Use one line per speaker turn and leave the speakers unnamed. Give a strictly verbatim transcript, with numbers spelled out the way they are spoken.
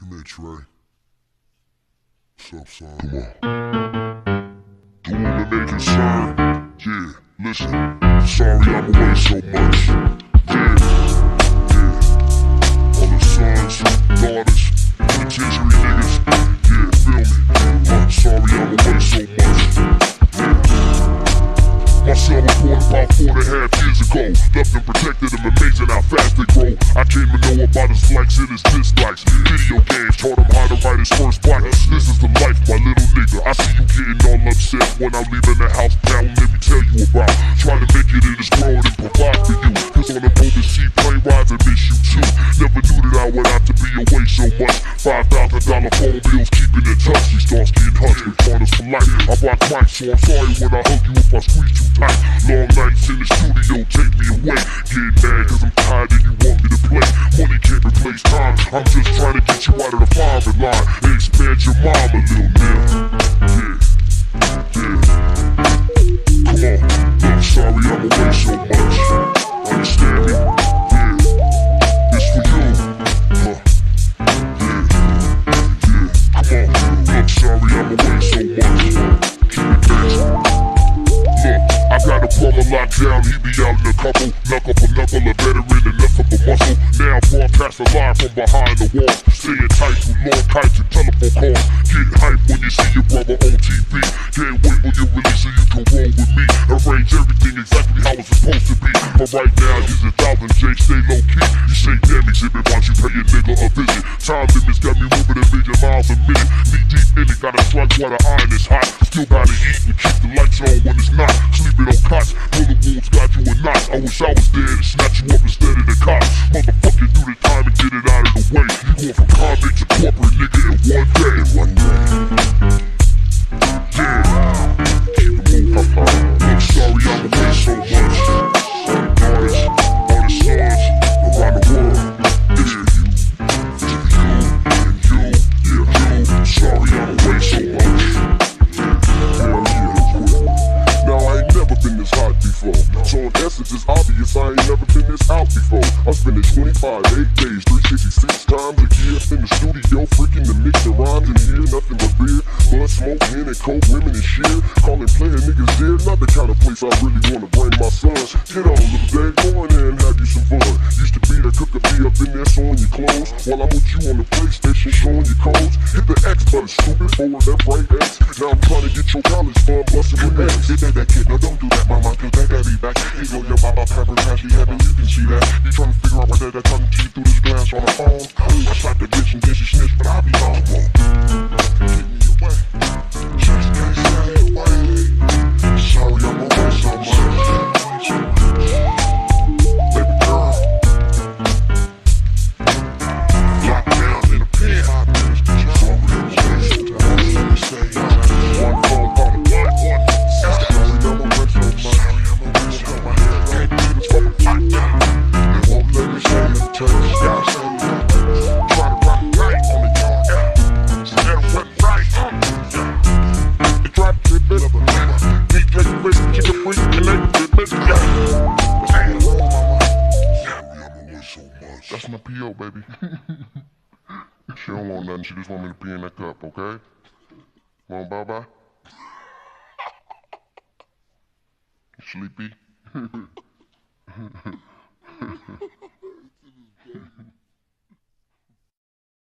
Come here, Trey. What's up, son? Come on. Doing the nigga concern. Yeah, listen. Sorry I'm away so much. Yeah, yeah. All the sons, daughters, penitentiary niggas. Yeah, feel me. Uh, sorry I'm away so much. My son was born about four and a half years ago. Left and protected him, amazing how fast they grow. I came to know about his likes and his dislikes. Video games taught him how to write his first bite. This is the life, my little nigga. I see you getting all upset when I'm leaving the house. Now let me tell you about trying to make it in this world and provide for you. Cause on the overseas plane rides I miss you too. Never knew that I would have to be away so much. Five thousand dollar phone bills keeping in touch. We start getting hunched with partners for life. I bought Quik, so I'm sorry when I hug you if I squeeze too tight. Long nights in the studio take me away. Getting mad cause I'm tired and you want me to play. Money can't replace time. I'm just trying to get you out of the firing line and expand your mind a little bit. Yeah, yeah. Come on, look, sorry I'm away so much. Understand me? Yeah, it's for you. Huh. Yeah, yeah. Come on, look, sorry I'm away so much. Keep it basic. Look, I got a plumber locked down, he be out in a couple. Knuckle for knuckle, a veteran, enough of a muscle. Now broadcast a line from behind the wall. Staying tight with long kites and telephone calls. Get hype when you see your brother on T V. Can't wait when you release so you can roll with me. Arrange everything exactly how it's supposed to be. But right now, he's a thousand J, stay low key. You say damn Xzibit, why you pay a nigga a visit? Time limits got me moving a million miles a minute. Knee deep in it, gotta strike while the iron is hot. Still gotta eat and keep the lights on when it's not. Sleeping on cots, bullet wounds got you a knot. I wish I was there to snatch you up instead of the cops. Motherfucker, do the time and get it out of the way. You going from convict to corporate nigga in one day. In one day. Yeah. Keep it moving. I'm sorry I'm away so much. All the daughters, all the sons around the world. It's for you, it's for you, and you, yeah, you. Sorry I'm away so much. Hell yeah. Now I ain't never been this hot before. So in essence it's obvious I ain't never been this out before. I'm spending twenty-five, eight days, three hundred sixty-six times a year in the studio, freaking the mix the rhymes in here, nothing but beer, blood, smoke, men and coke, women and shit. Calling player niggas dear, not the kind of place I really wanna bring my sons. Get on, little dad, go in there and have you some fun. Used to be the cook be up in there sewing your clothes, while I'm with you on the PlayStation showing your codes. Hit the X button, stupid, forward left, right X. Now I'm trying to get your college fund busted with X.
Get that, that kid, no don't do that, mama, cause that daddy back. Here go your papa, pepper, pashy heaven, you can see that. You trying to figure out why that, that talking to you through this glass on the phone. I slapped the bitch and then she snitched, but I'll be home. Get me away, just can't stay away. Sorry I'm away so much. Baby girl, locked down in a pen. Sorry I'm away so much. Let me say, one phone call to one, one. Sorry I'm away so much. Sorry I'm away so much. Can't do this for the pot down. They won't let me say it, tell you, y'all say it. Try to run right on the yard, yeah. Instead of run right, yeah. They try to keep it up a minute. D J Quik, keep it free, connect it, bitch, yeah. Damn, mama.
Sorry I'm away so much.
That's my P O, baby. She don't want nothing, she just want me to pee in that cup, okay? Come on, bye-bye. Sleepy?